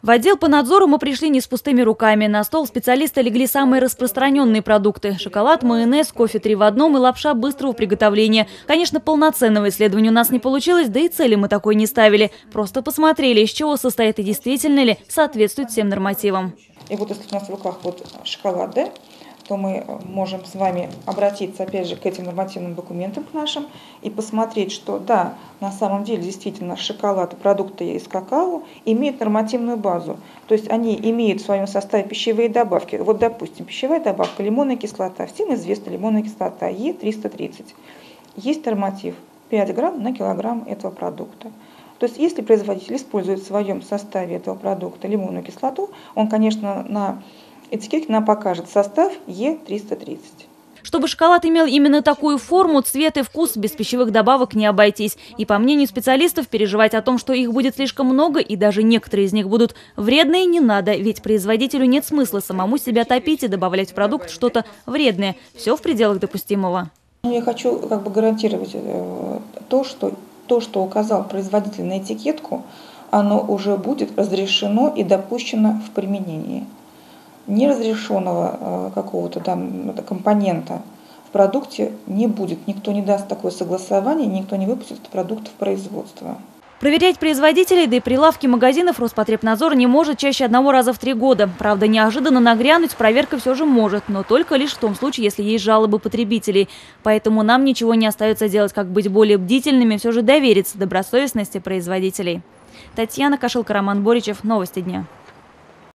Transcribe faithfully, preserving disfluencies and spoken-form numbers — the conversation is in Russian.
В отдел по надзору мы пришли не с пустыми руками. На стол специалисты легли самые распространенные продукты – шоколад, майонез, кофе три в одном и лапша быстрого приготовления. Конечно, полноценного исследования у нас не получилось, да и цели мы такой не ставили. Просто посмотрели, из чего состоит и действительно ли соответствует всем нормативам. И вот если у нас в руках вот шоколад, да, то мы можем с вами обратиться опять же к этим нормативным документам к нашим и посмотреть, что да, на самом деле действительно шоколад и продукты из какао имеют нормативную базу. То есть они имеют в своем составе пищевые добавки. Вот, допустим, пищевая добавка лимонная кислота. Всем известна лимонная кислота Е триста тридцать. Есть норматив пять грамм на килограмм этого продукта. То есть если производитель использует в своем составе этого продукта лимонную кислоту, он, конечно, на этикетке нам покажет состав Е триста тридцать. Чтобы шоколад имел именно такую форму, цвет и вкус, без пищевых добавок не обойтись. И по мнению специалистов, переживать о том, что их будет слишком много и даже некоторые из них будут вредные, не надо. Ведь производителю нет смысла самому себя топить и добавлять в продукт что-то вредное. Все в пределах допустимого. Я хочу как бы гарантировать то, что то, что указал производитель на этикетку, оно уже будет разрешено и допущено в применении. Неразрешенного какого-то там компонента в продукте не будет. Никто не даст такое согласование, никто не выпустит этот продукт в производство. Проверять производителей, да и прилавки магазинов Роспотребнадзор не может чаще одного раза в три года. Правда, неожиданно нагрянуть проверка все же может, но только лишь в том случае, если есть жалобы потребителей. Поэтому нам ничего не остается делать, как быть более бдительными, все же довериться добросовестности производителей. Татьяна Кашилка, Роман Боричев. Новости дня.